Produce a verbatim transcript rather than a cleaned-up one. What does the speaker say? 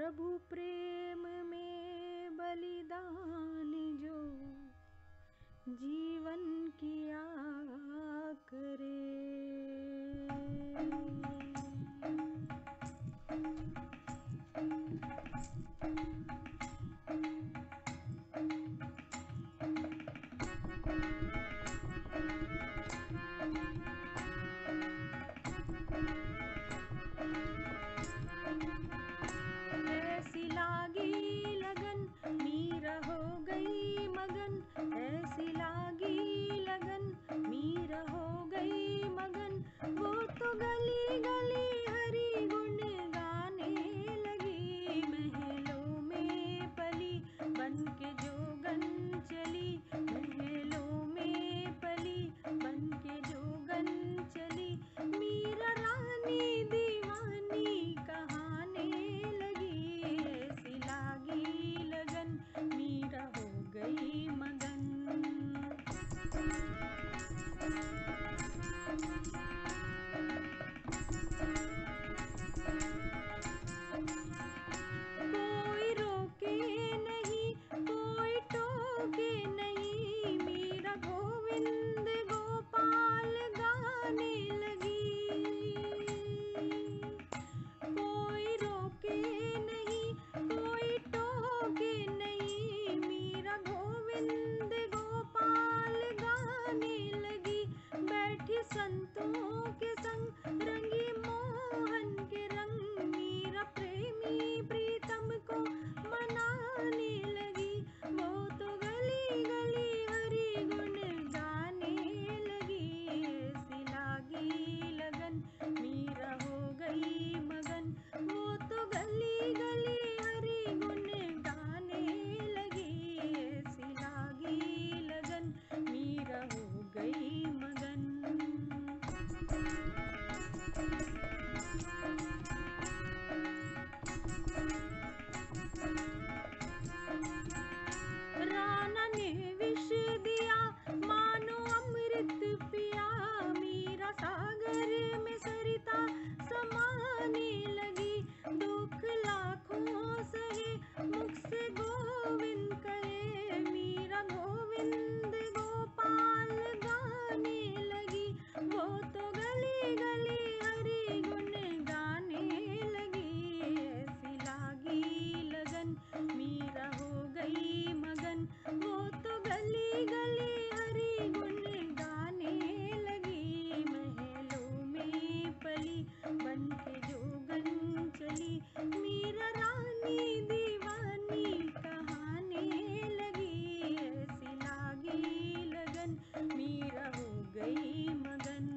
प्रभु प्रेम में बलिदान जो जीवन किया करे। ऐसी लागी लगन मीरा हो गई मगन, ऐसी लागी लगन मीरा हो गई मगन। वो तो गली गली हरि गुण गाने लगी, महलों में पली बन के जोगन चली, महलों में पली बन के जोगन चली। मीरा रानी दीवानी कहाने लगी, ऐसी लागी लगन मीरा हो गई मगन। कोई रोके नहीं कोई टोके नहीं, मीरा गोविंद गोपाल गाने लगी। कोई रोके नहीं कोई टोके नहीं, मीरा गोविंद गोपाल गाने लगी। बैठी संतों के संग रंगी मोहन के रंग, मीरा प्रेमी प्रीतम को मनाने लगी। वो तो गली गली हरि गुण गाने लगी, ऐसी लागी लगन मीरा हो गई मगन। वो तो गली गली हरि गुण गाने लगी, ऐसी लागी लगन मीरा हो गई मगन। राणा ने विष दिया मानो अमृत पिया, मीरा सागर में सरिता समाने लगी। दुख लाखों सहे मुख से गोविंद कहे, मीरा गोविंद गोपाल गाने लगी। वो तो गली गली हरि गुण गाने लगी, ऐसी लागी लगन मीरा हो गई मगन। वो तो गली गली हरि गुण गाने लगी, महलों में पली बन के जोगन चली। मीरा रानी दीवानी कहाने लगी, ऐसी लागी लगन मीरा हो गई मगन।